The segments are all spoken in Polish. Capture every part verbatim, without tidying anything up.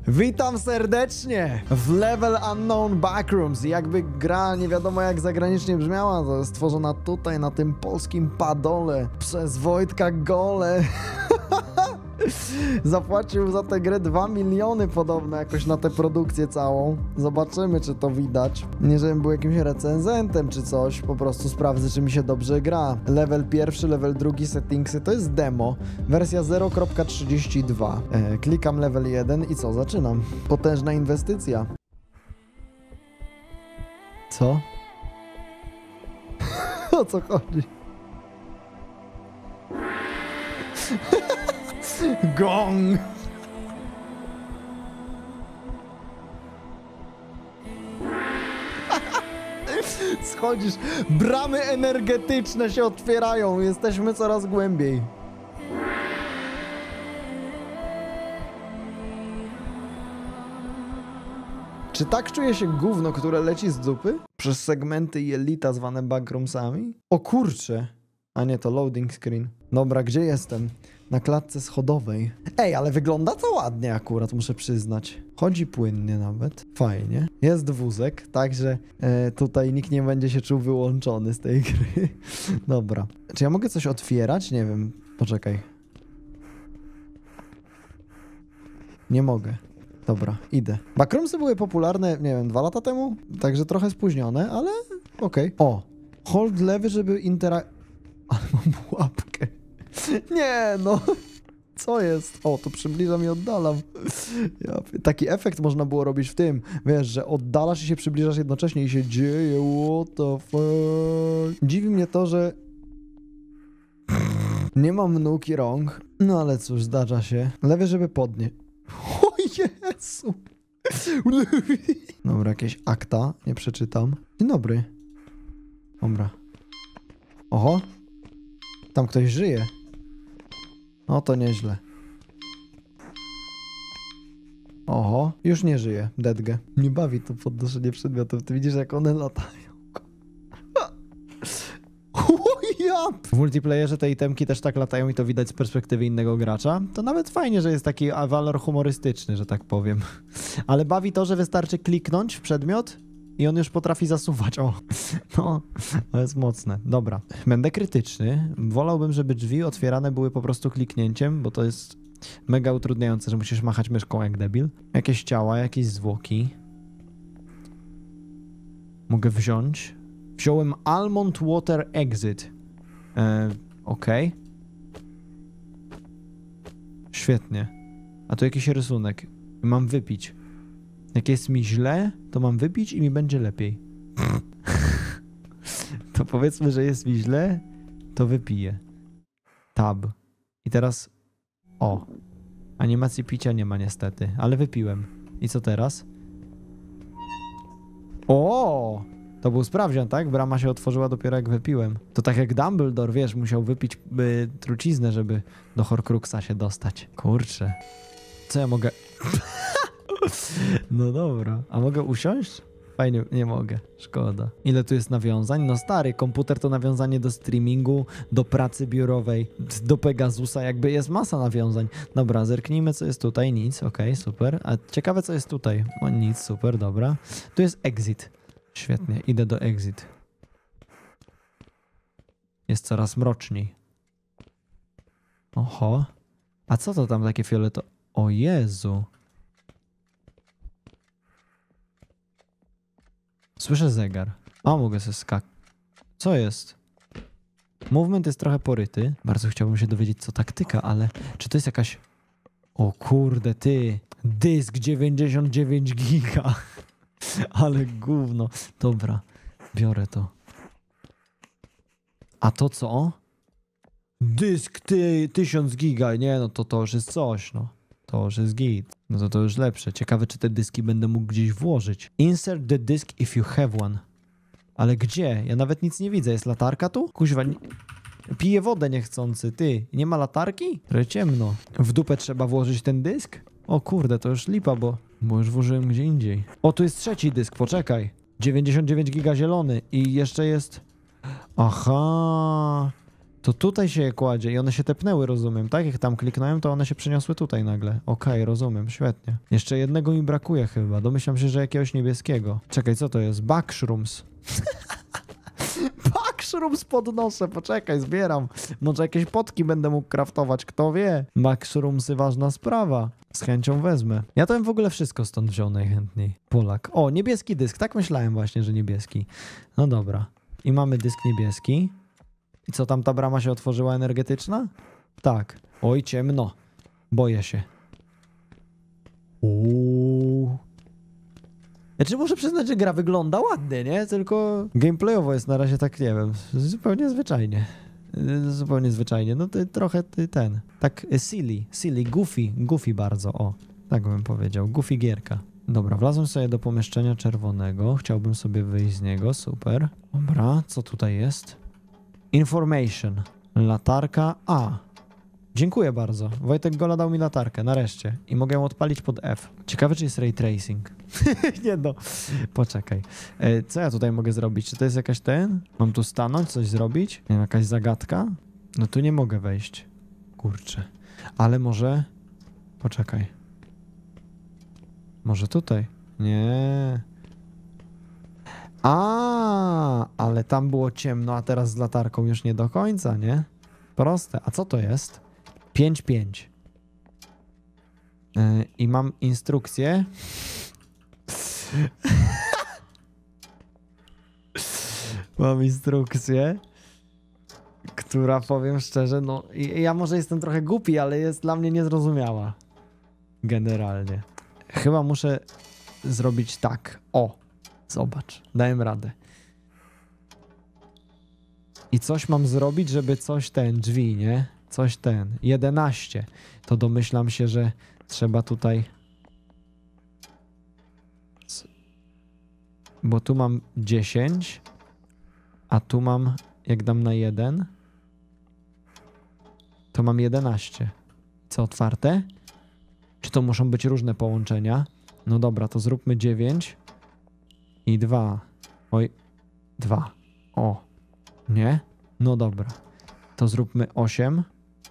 Witam serdecznie w Level Unknown Backrooms. Jakby gra nie wiadomo jak zagranicznie brzmiała, to jest stworzona tutaj na tym polskim padole przez Wojtka Gole. Zapłacił za tę grę dwa miliony podobno jakoś na tę produkcję całą. Zobaczymy, czy to widać. Nie żebym był jakimś recenzentem czy coś, po prostu sprawdzę, czy mi się dobrze gra. Level pierwszy, level drugi, settingsy, to jest demo. Wersja zero kropka trzydzieści dwa. E, klikam level jeden i co? Zaczynam. Potężna inwestycja. Co? O co chodzi? Gong! Schodzisz, bramy energetyczne się otwierają, jesteśmy coraz głębiej. Czy tak czuje się gówno, które leci z dupy? Przez segmenty jelita zwane backroomsami? O kurcze! A nie, to loading screen. Dobra, gdzie jestem? Na klatce schodowej. Ej, ale wygląda to ładnie akurat, muszę przyznać. Chodzi płynnie nawet. Fajnie. Jest wózek, także e, tutaj nikt nie będzie się czuł wyłączony z tej gry. Dobra. Czy ja mogę coś otwierać? Nie wiem. Poczekaj. Nie mogę. Dobra, idę. Backroomsy były popularne, nie wiem, dwa lata temu? Także trochę spóźnione, ale okej. Okay. O! Hold lewy, żeby interak... Ale mam łapkę. Nie, no. Co jest? O, to przybliżam i oddalam. Ja, taki efekt można było robić w tym. Wiesz, że oddalasz i się przybliżasz jednocześnie i się dzieje. What the fuck? Dziwi mnie to, że nie mam nóg i rąk. No ale cóż, zdarza się. Lewy, żeby podnieść. O Jezu. Dobra, jakieś akta. Nie przeczytam. Dzień dobry. Dobra. Oho. Tam ktoś żyje. No to nieźle. Oho, już nie żyje. Dedge. Nie bawi to podnoszenie przedmiotów. Ty widzisz, jak one latają. Ja. W multiplayerze te itemki też tak latają i to widać z perspektywy innego gracza. To nawet fajnie, że jest taki walor humorystyczny, że tak powiem. Ale bawi to, że wystarczy kliknąć w przedmiot i on już potrafi zasuwać. O, no, to jest mocne. Dobra, będę krytyczny. Wolałbym, żeby drzwi otwierane były po prostu kliknięciem, bo to jest mega utrudniające, że musisz machać myszką jak debil. Jakieś ciała, jakieś zwłoki. Mogę wziąć. Wziąłem Almond Water Exit. E, Okej. Okay. Świetnie. A tu jakiś rysunek. Mam wypić. Jak jest mi źle, to mam wypić i mi będzie lepiej. To powiedzmy, że jest mi źle, to wypiję. Tab. I teraz... O. Animacji picia nie ma niestety, ale wypiłem. I co teraz? O! To był sprawdzian, tak? Brama się otworzyła dopiero jak wypiłem. To tak jak Dumbledore, wiesz, musiał wypić by, truciznę, żeby do Horcruxa się dostać. Kurczę. Co ja mogę... No dobra. A mogę usiąść? Fajnie, nie mogę. Szkoda. Ile tu jest nawiązań? No stary, komputer to nawiązanie do streamingu, do pracy biurowej, do Pegasusa, jakby jest masa nawiązań. Dobra, zerknijmy, co jest tutaj. Nic, okej, okay, super. A ciekawe, co jest tutaj. O, nic, super, dobra. Tu jest exit. Świetnie, idę do exit. Jest coraz mroczniej. Oho. A co to tam takie fioletowe? O Jezu. Słyszę zegar. A, mogę sobie skakać. Co jest? Movement jest trochę poryty. Bardzo chciałbym się dowiedzieć, co taktyka, ale... Czy to jest jakaś... O kurde, ty. Dysk dziewięćdziesiąt dziewięć giga. Ale gówno. Dobra, biorę to. A to co? Dysk ty, tysiąc giga. Nie, no to to już jest coś, no. To już jest git. No to to już lepsze. Ciekawe, czy te dyski będę mógł gdzieś włożyć. Insert the disk if you have one. Ale gdzie? Ja nawet nic nie widzę. Jest latarka tu? Kuźwa, nie... Piję wodę niechcący. Ty, nie ma latarki? Trochę ciemno. W dupę trzeba włożyć ten dysk? O kurde, to już lipa, bo... Bo już włożyłem gdzie indziej. O, tu jest trzeci dysk, poczekaj. dziewięćdziesiąt dziewięć giga zielony i jeszcze jest... Aha... To tutaj się je kładzie i one się tepnęły, rozumiem. Tak jak tam kliknąłem, to one się przeniosły tutaj nagle. Okej, okay, rozumiem, świetnie. Jeszcze jednego mi brakuje chyba. Domyślam się, że jakiegoś niebieskiego. Czekaj, co to jest? Backshrooms. Backshrooms podnoszę, poczekaj, zbieram. Może jakieś potki będę mógł craftować, kto wie. Backshroomsy, ważna sprawa. Z chęcią wezmę. Ja to bym w ogóle wszystko stąd wziął najchętniej. Polak. O, niebieski dysk. Tak myślałem właśnie, że niebieski. No dobra. I mamy dysk niebieski. I co, tam ta brama się otworzyła energetyczna? Tak. Oj, ciemno. Boję się. Uuu. Znaczy muszę przyznać, że gra wygląda ładnie, nie? Tylko gameplayowo jest na razie tak, nie wiem, zupełnie zwyczajnie. Zupełnie zwyczajnie. No to trochę ten. Tak silly, silly, goofy, goofy bardzo, o. Tak bym powiedział. Goofy gierka. Dobra, wlazłem sobie do pomieszczenia czerwonego. Chciałbym sobie wyjść z niego, super. Dobra, co tutaj jest? Information. Latarka A. Dziękuję bardzo. Wojtek Gola dał mi latarkę, nareszcie. I mogę ją odpalić pod F. Ciekawe, czy jest ray tracing. Nie no. Poczekaj. E, co ja tutaj mogę zrobić? Czy to jest jakaś ten? Mam tu stanąć, coś zrobić? Nie wiem, jakaś zagadka? No tu nie mogę wejść. Kurczę. Ale może... Poczekaj. Może tutaj? Nie. A, ale tam było ciemno, a teraz z latarką już nie do końca, nie? Proste. A co to jest? pięć pięć. Yy, I mam instrukcję. Mam instrukcję, która, powiem szczerze, no ja może jestem trochę głupi, ale jest dla mnie niezrozumiała. Generalnie. Chyba muszę zrobić tak. O, zobacz, dałem radę. I coś mam zrobić, żeby coś ten, drzwi, nie? Coś ten, jedenaście. To domyślam się, że trzeba tutaj... Bo tu mam dziesięć, a tu mam, jak dam na jeden, to mam jedenaście. Co, otwarte? Czy to muszą być różne połączenia? No dobra, to zróbmy dziewięć i dwa. Oj, dwa. O, nie? No dobra. To zróbmy osiem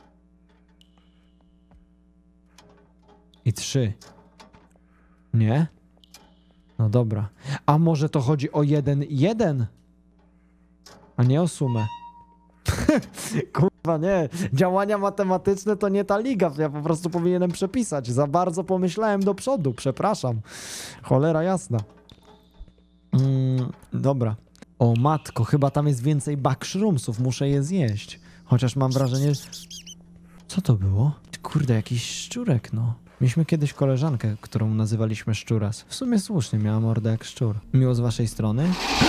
i trzy. Nie? No dobra. A może to chodzi o jeden, jeden? A nie o sumę. Kurwa, nie. Działania matematyczne to nie ta liga. Ja po prostu powinienem przepisać. Za bardzo pomyślałem do przodu. Przepraszam. Cholera jasna. Mm, dobra. O matko, chyba tam jest więcej backshroomsów. Muszę je zjeść. Chociaż mam wrażenie... Co to było? Kurde, jakiś szczurek, no. Mieliśmy kiedyś koleżankę, którą nazywaliśmy Szczuras. W sumie słusznie, miała mordę jak szczur. Miło z waszej strony.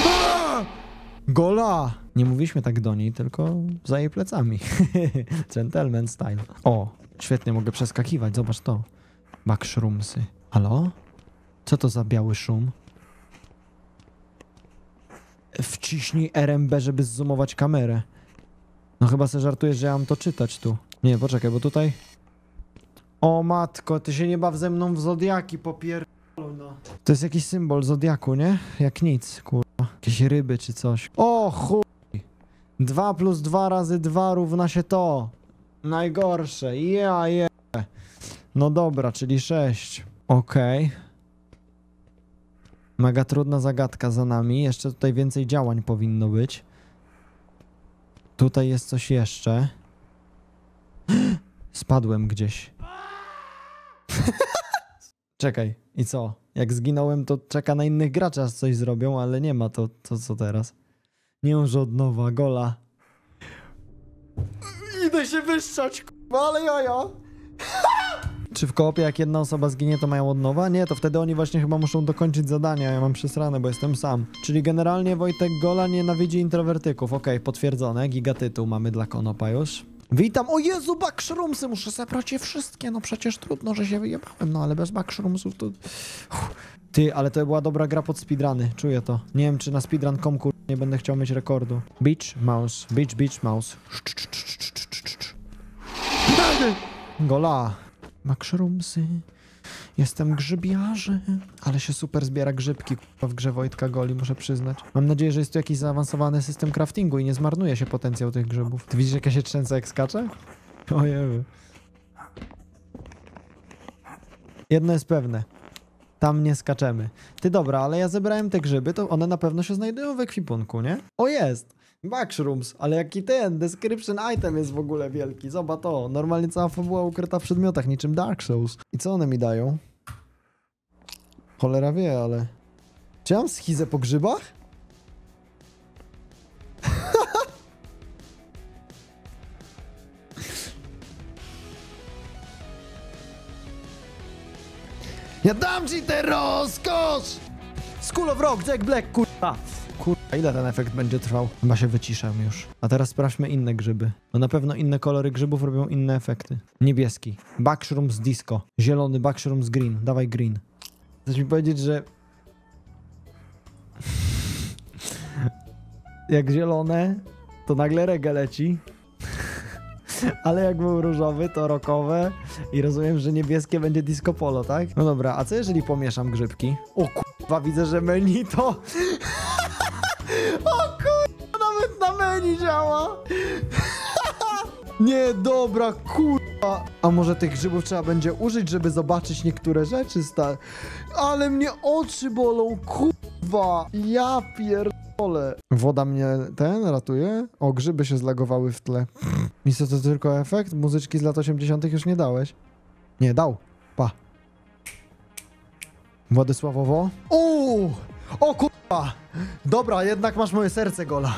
Gola! Nie mówiliśmy tak do niej, tylko za jej plecami. Gentleman style. O, świetnie, mogę przeskakiwać, zobacz to. Backshroomsy. Halo? Co to za biały szum? Wciśnij R M B, żeby zoomować kamerę. No chyba se żartujesz, że ja mam to czytać tu. Nie, poczekaj, bo tutaj... O matko, ty się nie baw ze mną w zodiaki, popier... No. To jest jakiś symbol zodiaku, nie? Jak nic, kurwa. Jakieś ryby czy coś. O chuj! dwa plus dwa razy dwa równa się to. Najgorsze. Ja je. No dobra, czyli sześć. Okej. Okay. Mega trudna zagadka za nami. Jeszcze tutaj więcej działań powinno być. Tutaj jest coś jeszcze. Spadłem gdzieś. Czekaj, i co? Jak zginąłem, to czeka na innych graczy, aż coś zrobią, ale nie ma to, to co teraz. Nie może od nowa, gola. Idę się wyszczać, k***a, ale jaja. Czy w koopie jak jedna osoba zginie, to mają od nowa? Nie, to wtedy oni właśnie chyba muszą dokończyć zadania, ja mam przesrane, bo jestem sam. Czyli generalnie Wojtek Gola nienawidzi introwertyków. Okej, okay, potwierdzone, gigatytuł mamy dla Konopa już. Witam, o Jezu, backshroomsy, muszę zebrać je wszystkie, no przecież trudno, że się wyjebałem, no ale bez backshroomsów to... Uff. Ty, ale to była dobra gra pod speedruny, czuję to. Nie wiem, czy na speedrun kropka com kur... nie będę chciał mieć rekordu. Beach mouse, beach, beach mouse. Gola. Backshroomsy. Jestem grzybiarzem. Ale się super zbiera grzybki w grze Wojtka Goli, muszę przyznać. Mam nadzieję, że jest tu jakiś zaawansowany system craftingu i nie zmarnuje się potencjał tych grzybów. Ty widzisz, jak ja się trzęsę, jak skaczę? Ojej. Jedno jest pewne. Tam nie skaczemy. Ty dobra, ale ja zebrałem te grzyby, to one na pewno się znajdują w ekwipunku, nie? O jest! Mushrooms, ale jaki ten description item jest w ogóle wielki. Zobacz to. Normalnie cała fabuła ukryta w przedmiotach, niczym Dark Souls. I co one mi dają? Cholera wie, ale... Czy ja mam schizę po grzybach? Ja dam ci tę rozkosz! School of Rock, Jack Black, kurwa! Kurwa, ile ten efekt będzie trwał? Chyba się wyciszam już. A teraz sprawdźmy inne grzyby. No na pewno inne kolory grzybów robią inne efekty. Niebieski. Backrooms disco. Zielony backrooms green. Dawaj green. Chcesz mi powiedzieć, że... jak zielone, to nagle reggae leci. Ale jak był różowy, to rockowe. I rozumiem, że niebieskie będzie disco polo, tak? No dobra, a co jeżeli pomieszam grzybki? O kurwa, widzę, że menu to... o kurwa, nawet na menu działa! Nie, dobra, kurwa. A może tych grzybów trzeba będzie użyć, żeby zobaczyć niektóre rzeczy, stary? Ale mnie oczy bolą, kurwa! Ja pierdolę. Woda mnie ten ratuje? O, grzyby się zlagowały w tle. I co, to tylko efekt? Muzyczki z lat osiemdziesiątych już nie dałeś? Nie, dał. Pa. Władysławowo? Uuu! O kurwa! Dobra, jednak masz moje serce, Gola.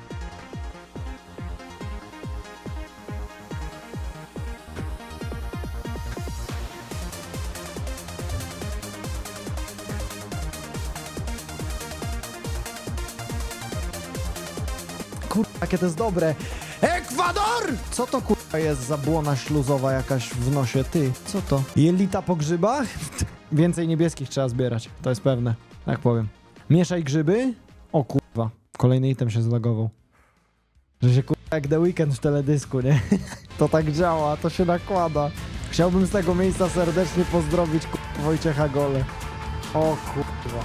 Kurwa, jakie to jest dobre. Ekwador! Co to kurwa jest za błona śluzowa jakaś w nosie? Ty, co to? Jelita po grzybach? Więcej niebieskich trzeba zbierać, to jest pewne. Tak powiem. Mieszaj grzyby? O kurwa. Kolejny item się zlogował. Że się kurwa jak The Weeknd w teledysku, nie? To tak działa, to się nakłada. Chciałbym z tego miejsca serdecznie pozdrowić kurwa Wojciecha Gole. O kurwa.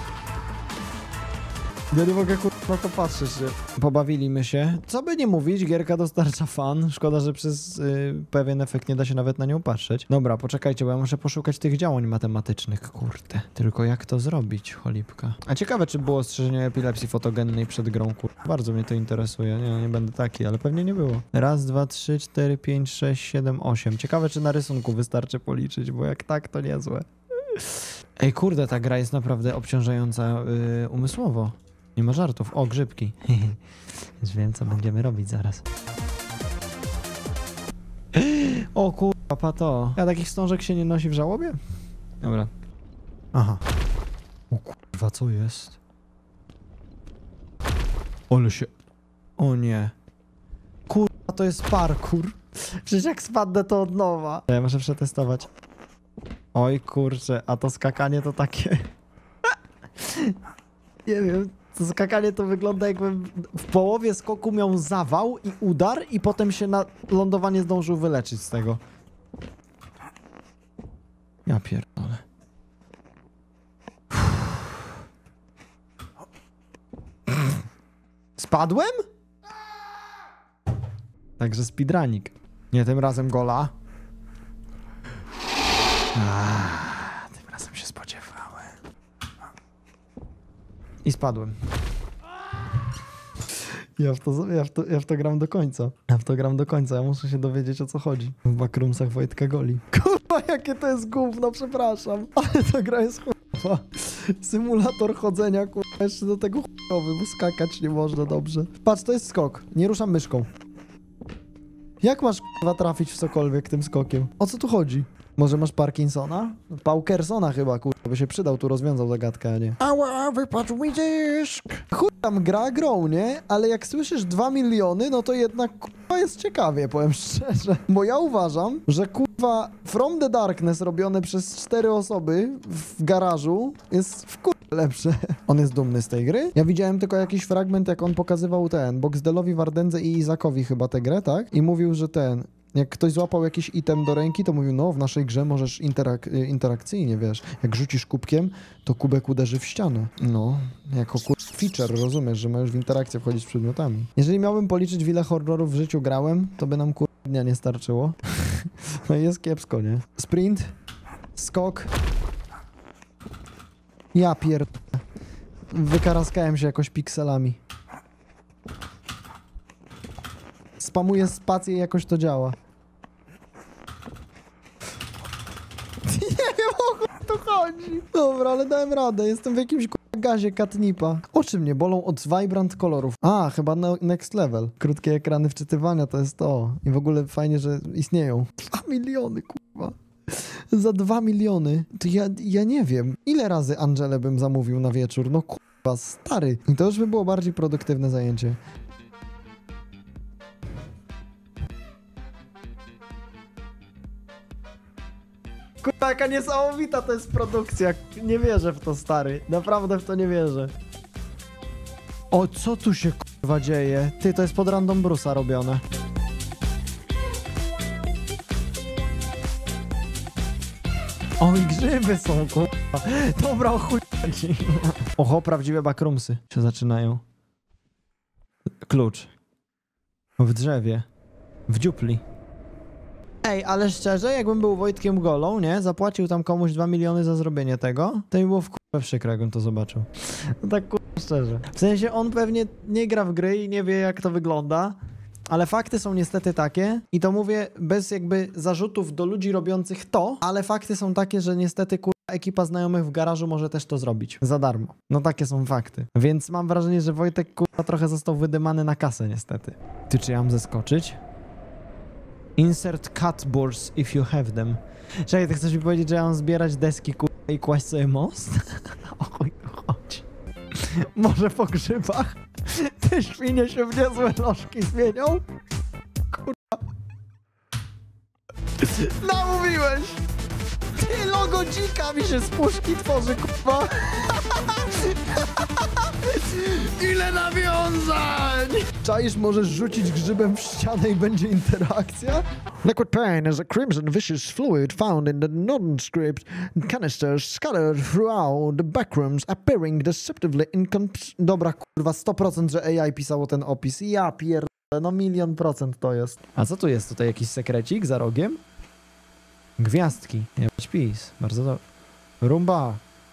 Ja nie mogę kurwa na to patrzeć. Pobawiliśmy się. Co by nie mówić, gierka dostarcza fan. Szkoda, że przez y, pewien efekt nie da się nawet na nią patrzeć. Dobra, poczekajcie, bo ja muszę poszukać tych działań matematycznych, kurde. Tylko jak to zrobić, cholipka. A ciekawe, czy było ostrzeżenie epilepsji fotogennej przed grą, kurde. Bardzo mnie to interesuje. Nie, nie będę taki, ale pewnie nie było. Raz, dwa, trzy, cztery, pięć, sześć, siedem, osiem. Ciekawe, czy na rysunku wystarczy policzyć, bo jak tak, to niezłe. Ej, kurde, ta gra jest naprawdę obciążająca yy, umysłowo. Nie ma żartów. O, grzybki. Już wiem, co będziemy robić zaraz. O kurwa, pato. A takich wstążek się nie nosi w żałobie? Dobra. Aha. O kurwa, co jest? Ole się... O nie. Kurwa, to jest parkour. Przecież jak spadnę, to od nowa. Ja muszę przetestować. Oj kurczę, a to skakanie to takie... Nie wiem... To skakanie to wygląda, jakbym w połowie skoku miał zawał i udar i potem się na lądowanie zdążył wyleczyć z tego. Ja pierdolę. Spadłem? Także speedrunik. Nie, tym razem gola. Ah, tym razem się spodziewałem. I spadłem. Ja w, to, ja, w to, ja w to gram do końca. Ja w to gram do końca. Ja muszę się dowiedzieć, o co chodzi. W backroomsach Wojtka Goli. Kurwa, jakie to jest gówno, przepraszam. Ale ta gra jest chujowa. Symulator chodzenia, kurwa, jeszcze do tego chujowy, bo skakać nie można dobrze. Patrz, to jest skok. Nie ruszam myszką. Jak masz, kurwa, trafić w cokolwiek tym skokiem? O co tu chodzi? Może masz Parkinsona? Paukersona chyba, kurwa, by się przydał, tu rozwiązał zagadkę, a nie? Ała, wypadł mi dysk! Chuj tam gra grą, nie? Ale jak słyszysz dwa miliony, no to jednak, kurwa, jest ciekawie, powiem szczerze. Bo ja uważam, że, kurwa, From the Darkness robione przez cztery osoby w garażu jest w kurwa lepsze. On jest dumny z tej gry? Ja widziałem tylko jakiś fragment, jak on pokazywał ten, Boxdelowi, Wardędze i Izakowi chyba tę grę, tak? I mówił, że ten... Jak ktoś złapał jakiś item do ręki, to mówił, no w naszej grze możesz interak interakcyjnie, wiesz, jak rzucisz kubkiem, to kubek uderzy w ścianę. No, jako kur... feature, rozumiesz, że możesz w interakcję wchodzić z przedmiotami. Jeżeli miałbym policzyć, w ile horrorów w życiu grałem, to by nam kur... dnia nie starczyło. No i jest kiepsko, nie? Sprint, skok. Ja pier... Wykaraskałem się jakoś pikselami. Spamuję spację i jakoś to działa. Nie wiem, o chuj tu chodzi. Dobra, ale dałem radę. Jestem w jakimś gazie katnipa. Oczy mnie bolą od vibrant kolorów. A, chyba no, next level. Krótkie ekrany wczytywania to jest to. I w ogóle fajnie, że istnieją. Dwa miliony, kurwa. Za dwa miliony. To ja, ja nie wiem. Ile razy Angelę bym zamówił na wieczór? No kurwa, stary. I to już by było bardziej produktywne zajęcie. Kurwa, jaka niesamowita to jest produkcja. Nie wierzę w to, stary. Naprawdę w to nie wierzę. O, co tu się kurwa dzieje? Ty, to jest pod Random Bruce'a robione. O, i grzyby są, kurwa. Dobra, o chuj chodzi. Oho, prawdziwe backroomsy się zaczynają. Klucz. W drzewie. W dziupli. Ej, ale szczerze, jakbym był Wojtkiem Golą, nie? Zapłacił tam komuś dwa miliony za zrobienie tego, to mi było w kurwa przykro, jakbym to zobaczył. No tak kurwa szczerze. W sensie on pewnie nie gra w gry i nie wie, jak to wygląda, ale fakty są niestety takie i to mówię bez jakby zarzutów do ludzi robiących to, ale fakty są takie, że niestety kurwa ekipa znajomych w garażu może też to zrobić. Za darmo. No takie są fakty. Więc mam wrażenie, że Wojtek kurwa trochę został wydymany na kasę niestety. Ty, czy ja mam zeskoczyć? Insert cutboards if you have them. Czekaj, ty chcesz mi powiedzieć, że ja mam zbierać deski kurwa i kłaść sobie most? O chuj tu chodzi. Może po grzybach? Te świnie się w niezłe lożki zmienią? Kurwa. Namówiłeś! Ty, logo dzika mi się z puszki tworzy, kurwa! Ile nawiązań! Czaisz, możesz rzucić grzybem w ścianę i będzie interakcja? Liquid pain is a crimson viscous fluid found in the nondescript canisters scattered throughout the backrooms, appearing deceptively incomplete. Dobra, kurwa, sto procent, że A I pisało ten opis. Ja pierdolę, no milion procent to jest. A co tu jest? Tutaj jakiś sekrecik za rogiem? Gwiazdki. Nie pis. Bardzo dobrze. Rumba.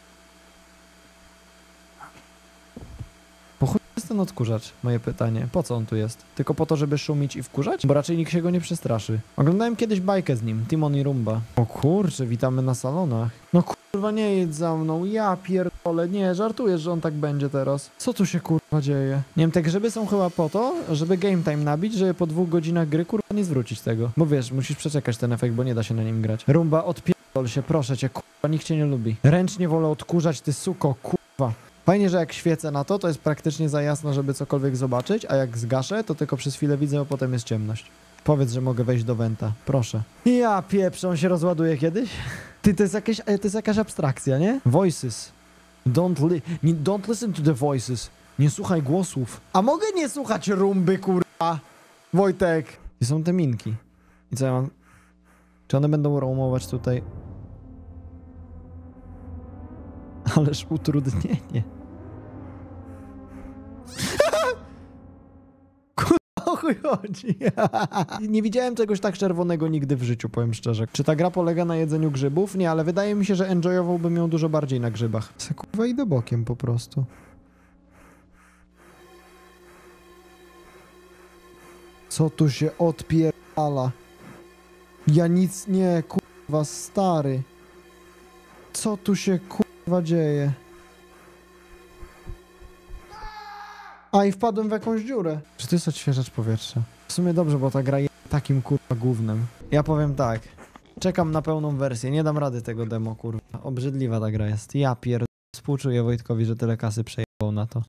Po chuj jest ten odkurzacz? Moje pytanie. Po co on tu jest? Tylko po to, żeby szumić i wkurzać? Bo raczej nikt się go nie przestraszy. Oglądałem kiedyś bajkę z nim. Timon i Rumba. O kurczę, witamy na salonach. No kurwa, nie jedź za mną. Ja pierdolę. Nie, żartujesz, że on tak będzie teraz. Co tu się kurwa dzieje? Nie wiem, te grzyby są chyba po to, żeby game time nabić, żeby po dwóch godzinach gry kurwa nie zwrócić tego. Bo wiesz, musisz przeczekać ten efekt, bo nie da się na nim grać. Rumba, odpierdol się, proszę cię, kurwa, nikt cię nie lubi. Ręcznie wolę odkurzać, ty suko, kurwa. Fajnie, że jak świecę na to, to jest praktycznie za jasno, żeby cokolwiek zobaczyć, a jak zgaszę, to tylko przez chwilę widzę, a potem jest ciemność. Powiedz, że mogę wejść do Wenta, proszę. Ja pieprzę, on się rozładuje kiedyś? Ty, to jest, jakieś, to jest jakaś abstrakcja, nie? Voices. Don't, li nie, don't listen to the voices. Nie słuchaj głosów. A mogę nie słuchać rumby, kurwa? Wojtek. Gdzie są te minki? I co ja mam? Czy one będą roamować tutaj? Ależ utrudnienie. Kurwa, o chuj chodzi. Nie widziałem czegoś tak czerwonego nigdy w życiu, powiem szczerze. Czy ta gra polega na jedzeniu grzybów? Nie, ale wydaje mi się, że enjoyowałbym ją dużo bardziej na grzybach. Se kurwa idę bokiem po prostu. Co tu się odpierdala? Ja nic nie, kurwa, stary. Co tu się kurwa dzieje? A i wpadłem w jakąś dziurę. Czy to jest odświeżacz powietrza? W sumie dobrze, bo ta gra jest takim kurwa gównem. Ja powiem tak. Czekam na pełną wersję. Nie dam rady tego demo, kurwa. Obrzydliwa ta gra jest. Ja pierd... Współczuję Wojtkowi, że tyle kasy przejebał na to.